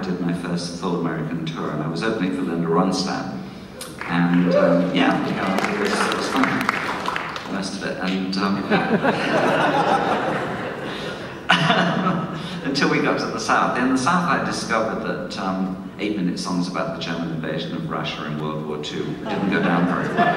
did my first full American tour, and I was opening for Linda Ronstadt. And yeah, it was fun, most of it. And until we got to the South. In the South, I discovered that 8-minute songs about the German invasion of Russia in World War II didn't go down very well.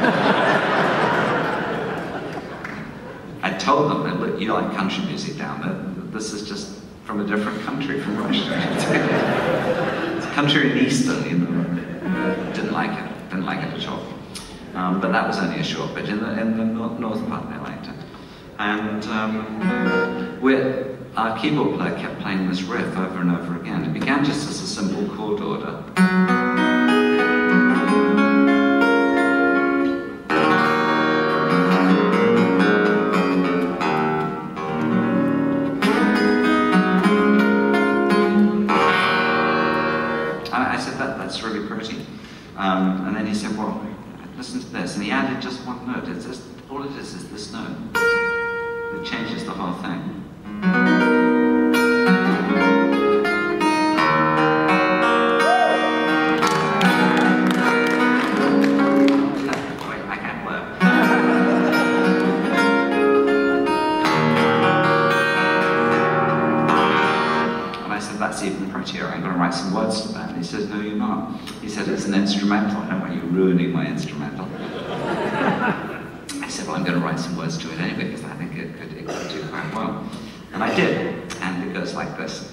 I told them, look, you like country music down there. This is just from a different country, from Russia. It's a country in Eastern, you know. Didn't like it at all. But that was only a short bit. In the north part, they liked it. And our keyboard player kept playing this riff over and over again. It began just as a simple chord order. I said, that's really pretty. And then he said, well, listen to this. And he added just one note. It's just, all it is this note. It changes the whole thing. That's even prettier, I'm going to write some words to that. And he says, no, you're not. He said, it's an instrumental. I don't want you ruining my instrumental. I said, well, I'm going to write some words to it anyway, because I think it could do quite well. And I did, and it goes like this.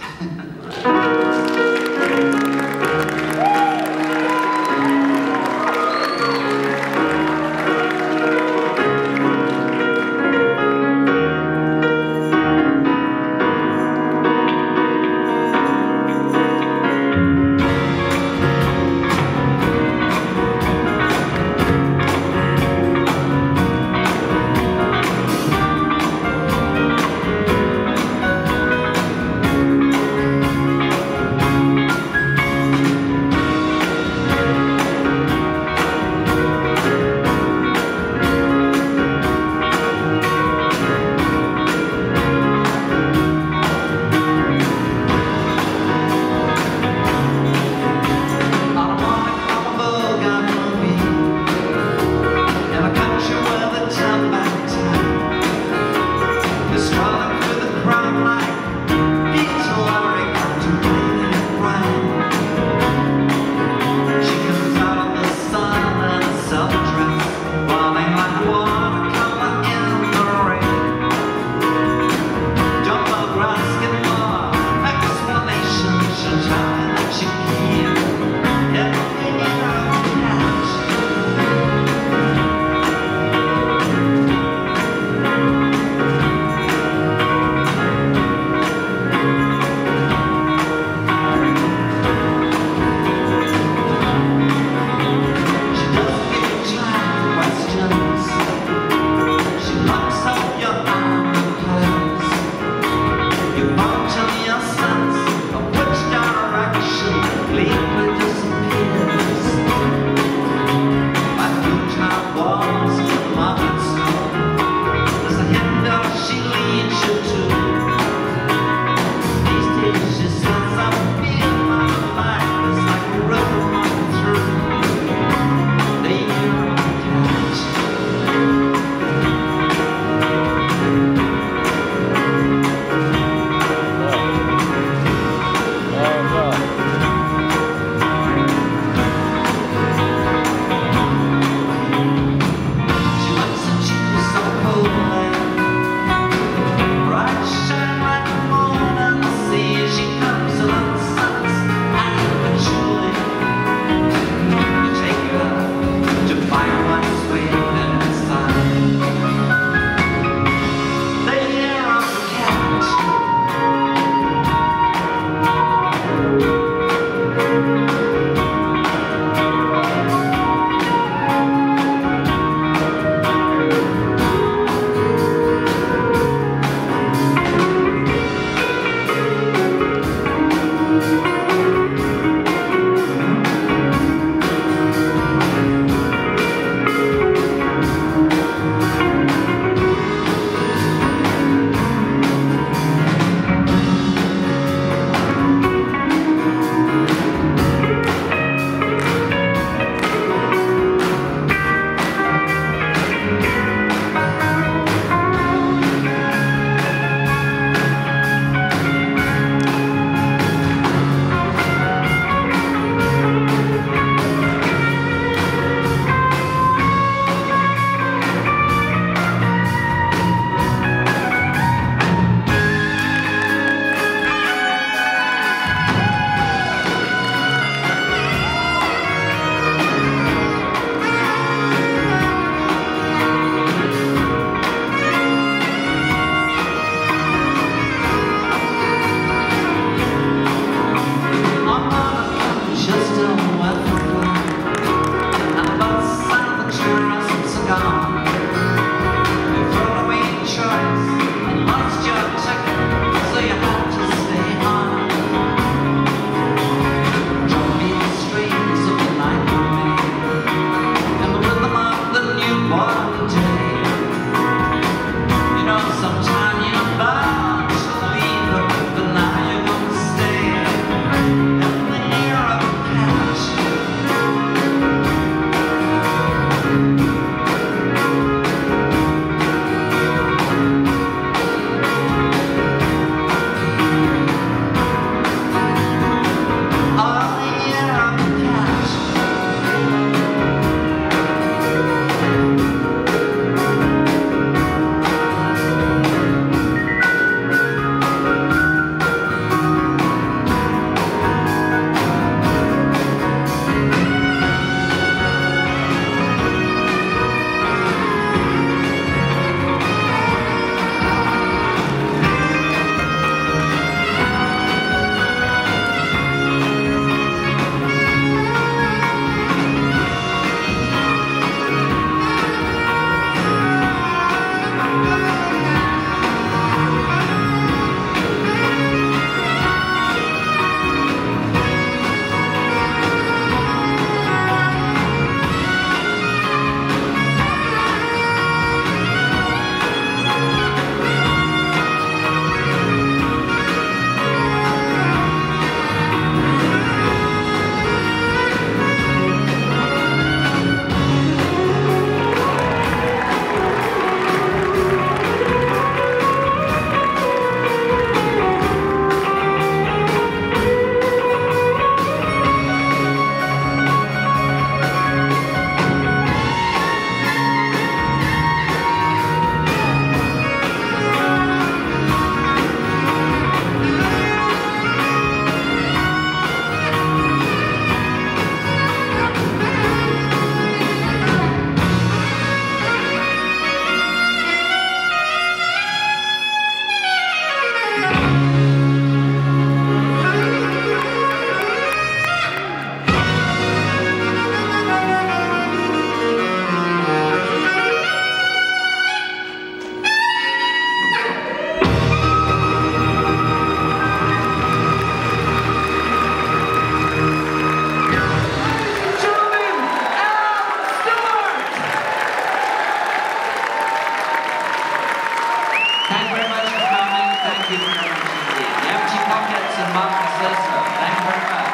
The Empty Pockets and Marc Macisso. Thank you very much.